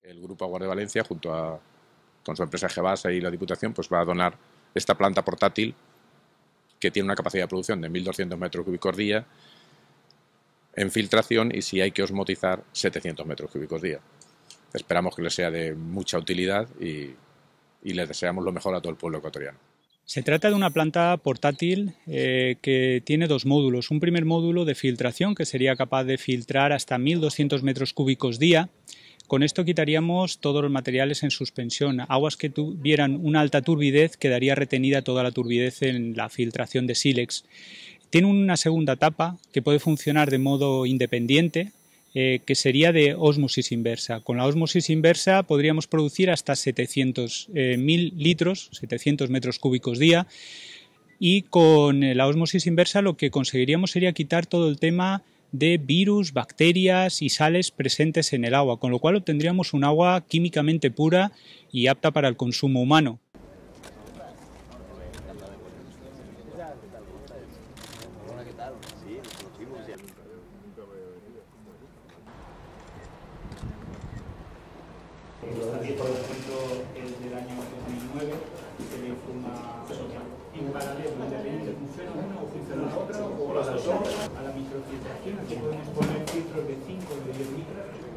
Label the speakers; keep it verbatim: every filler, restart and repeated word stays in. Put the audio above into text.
Speaker 1: El Grupo Aguas de Valencia, junto a, con su empresa Gebasa y la Diputación, pues va a donar esta planta portátil que tiene una capacidad de producción de mil doscientos metros cúbicos día en filtración y, si hay que osmotizar, setecientos metros cúbicos día. Esperamos que les sea de mucha utilidad y, y les deseamos lo mejor a todo el pueblo ecuatoriano.
Speaker 2: Se trata de una planta portátil eh, que tiene dos módulos. Un primer módulo de filtración que sería capaz de filtrar hasta mil doscientos metros cúbicos día. Con esto quitaríamos todos los materiales en suspensión. Aguas que tuvieran una alta turbidez, quedaría retenida toda la turbidez en la filtración de sílex. Tiene una segunda etapa que puede funcionar de modo independiente, eh, que sería de ósmosis inversa. Con la ósmosis inversa podríamos producir hasta setecientos mil litros, setecientos metros cúbicos día, y con la ósmosis inversa lo que conseguiríamos sería quitar todo el tema de virus, bacterias y sales presentes en el agua, con lo cual obtendríamos un agua químicamente pura y apta para el consumo humano.
Speaker 3: Aquí, por ejemplo, el del año dos mil nueve, que le informa en paralelo, independiente, funciona una o funciona la otra, o las dos, a la microfiltración. Aquí podemos poner filtros de cinco o de diez litros.